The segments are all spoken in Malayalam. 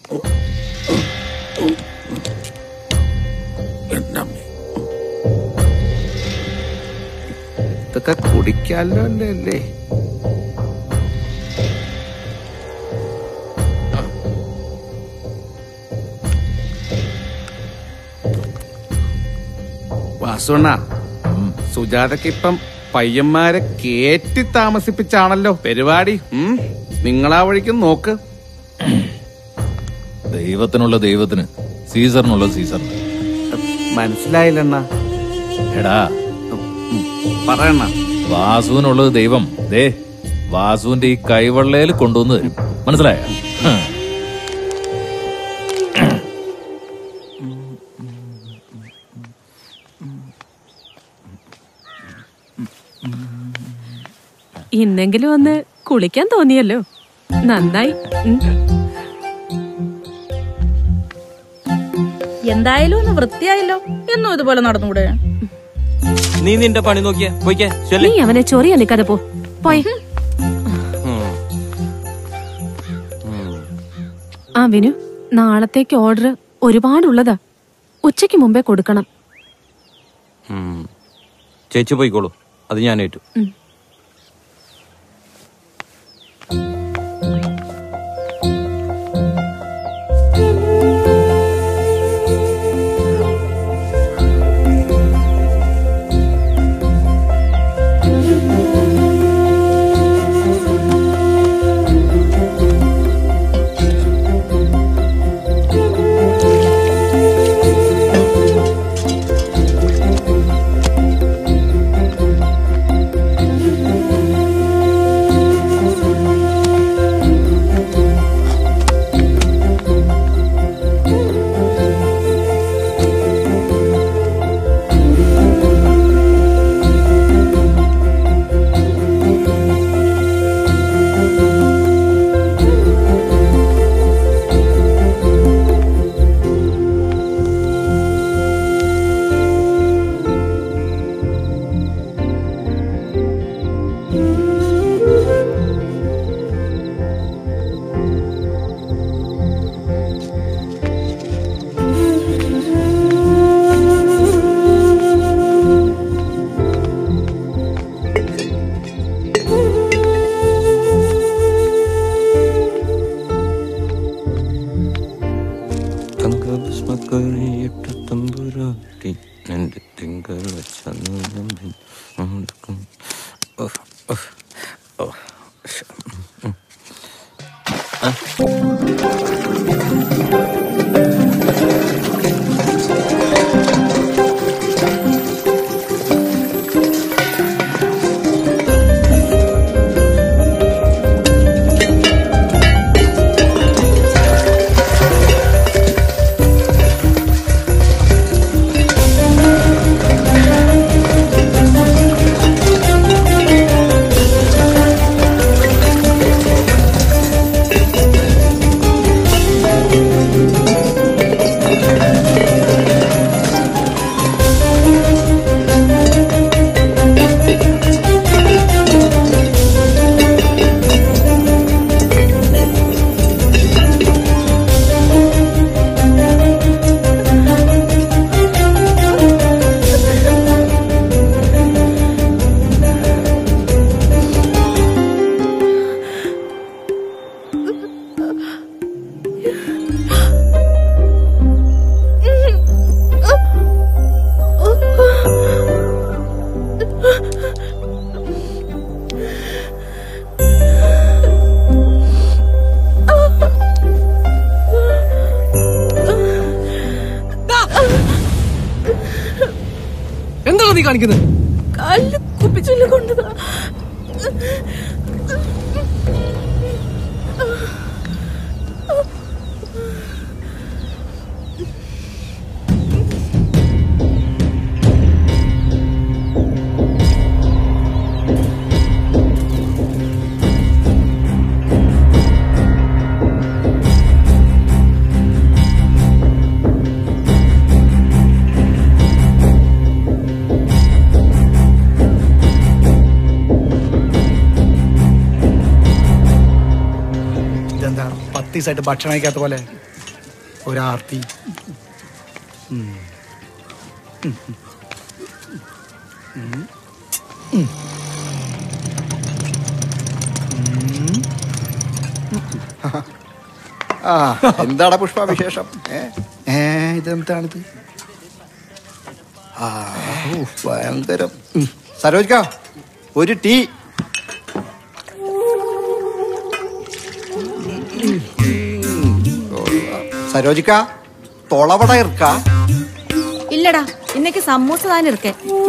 ഇതൊക്കെ കുടിക്കാല്ലോ അല്ലേ? വാസുണ്ണ, സുജാതക്ക് ഇപ്പം പയ്യന്മാരെ കേറ്റി താമസിപ്പിച്ചാണല്ലോ പരിപാടി. നിങ്ങളാ വഴിക്കും നോക്ക്. ദൈവത്തിനുള്ള ദൈവത്തിന്, സീസറിനുള്ള സീസറിന്. മനസ്സിലായില്ലെണ്ണ. എടാ പറയണ്ണ. വാസുവിനുള്ളത് ദൈവം ദേ വാസുവിന്റെ ഈ കൈവെള്ളയിൽ കൊണ്ടുവന്ന് തരും. മനസ്സിലായ? ഇന്നെങ്കിലും ഒന്ന് കുളിക്കാൻ തോന്നിയല്ലോ, നന്നായി. എന്തായാലും ഒന്ന് വൃത്തിയായല്ലോ. എന്നും ഇതുപോലെ നടന്നുകൂടെ? നീ നിന്റെ പണി നോക്കിയാ പോയിക്കേ. നീ അവനെ ചൊറിയ നിൽക്കാതെ പോയി. ആ വിനു, നാളത്തേക്ക് ഓർഡർ ഒരുപാടുള്ളതാ. ഉച്ചയ്ക്ക് മുമ്പേ കൊടുക്കണം. ചേച്ചി പോയിക്കോളൂ, അത് ഞാൻ ഏറ്റു. കാണിക്കുന്നത് കാലില് കുപ്പിച്ചുള്ള കൊണ്ടതാ. ഭക്ഷണം കഴിക്കാത്ത പോലെ ഒരാർത്തി. എന്താടാ പുഷ്പ വിശേഷം? ഇതെന്താണിത്? ഭയങ്കരം. സരോജിക്ക, ഒരു ടീ. സരോജിക്ക, തൊളവട ഇർക്ക? ഇല്ലടാ, ഇന്നേക്ക് സമൂസ താൻ ഇരിക്കേ.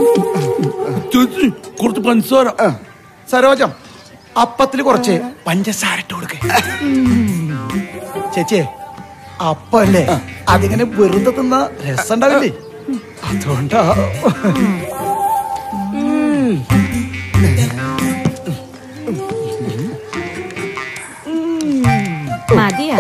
കുറച്ച് പഞ്ചസാര. സരോജം, അപ്പത്തില് കുറച്ച് പഞ്ചസാര ഇട്ട് കൊടുക്കേ. ചേച്ചിയെ, അപ്പല്ലേ അതിങ്ങനെ വെറുതെ തിന്ന രസം ഉണ്ടാവില്ലേ? അതുകൊണ്ടാ. മതിയാ.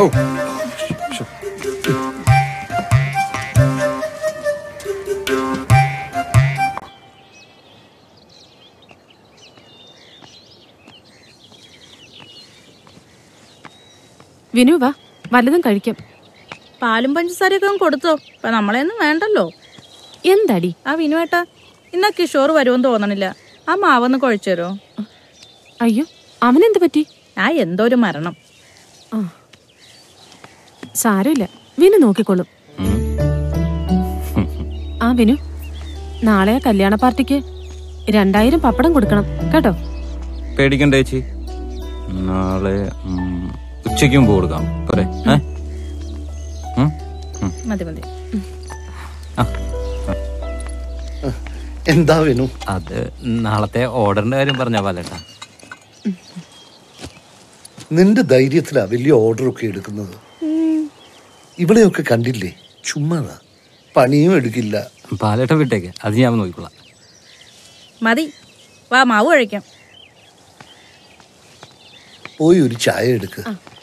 വിനു വാ, വല്ലതും കഴിക്കാം. പാലും പഞ്ചസാരയൊക്കെ കൊടുത്തോ? ഇപ്പൊ നമ്മളെയൊന്നും വേണ്ടല്ലോ. എന്താടി? ആ വിനുവേട്ടാ, ഇന്നാ കിഷോർ വരുമെന്ന് തോന്നണില്ല. ആ മാവൊന്ന് കുഴച്ചു തരോ? അയ്യോ, അവനെന്ത് പറ്റി? ആ എന്തോ ഒരു മരണം. സാരമില്ല, വിനു നോക്കിക്കോളും. ആ വിനു, നാളെ കല്യാണ പാർട്ടിക്ക് 2000 പപ്പടം കൊടുക്കണം കേട്ടോ. പേടിക്കണ്ട ചേച്ചി, നാളെ ഉച്ചയ്ക്ക് മുമ്പ് കൊടുക്കാം. പോരെ? മതി മതി. എന്താ വിനു? അത് നാളത്തെ ഓർഡറിന്റെ കാര്യം പറഞ്ഞ പാലേട്ടാ. നിന്റെ ധൈര്യത്തിലാ വലിയ ഓർഡറൊക്കെ എടുക്കുന്നത്. ഇവിടെയൊക്കെ കണ്ടില്ലേ, ചുമ്മാതാ, പണിയും എടുക്കില്ല. പാലേട്ട വിട്ടേക്ക്, അത് ഞാൻ നോക്കിക്കൊള്ളാം. മതി, വാ മാവ് കഴിക്കാം. പോയി ഒരു ചായ എടുക്ക.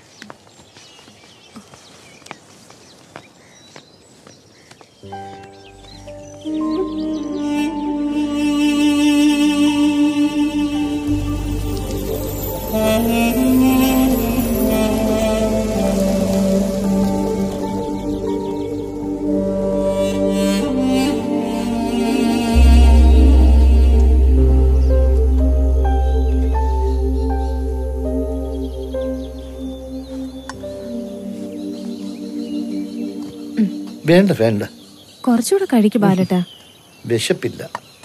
വേണ്ട വേണ്ട, കുറച്ചുകൂടെ കഴിക്ക് ബാലട്ടാ. വിശപ്പില്ല.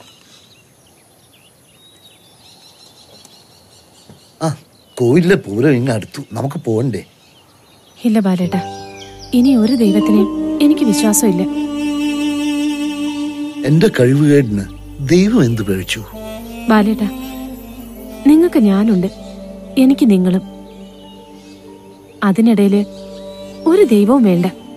ആ, കോയിലിലെ പൂരം ഇങ്ങ് അടുത്തു, നമുക്ക് പോകണ്ടേ? ഇല്ല ബാലേട്ടാ, ഇനി ഒരു ദൈവത്തിനെയും എനിക്ക് വിശ്വാസമില്ല. എന്റെ കഴിവുകേടിന് ദൈവം എന്ത് പഴിച്ചു? ബാലേട്ടാ, നിങ്ങൾക്ക് ഞാനുണ്ട്, എനിക്ക് നിങ്ങളും. അതിനിടയില് ഒരു ദൈവവും വേണ്ട.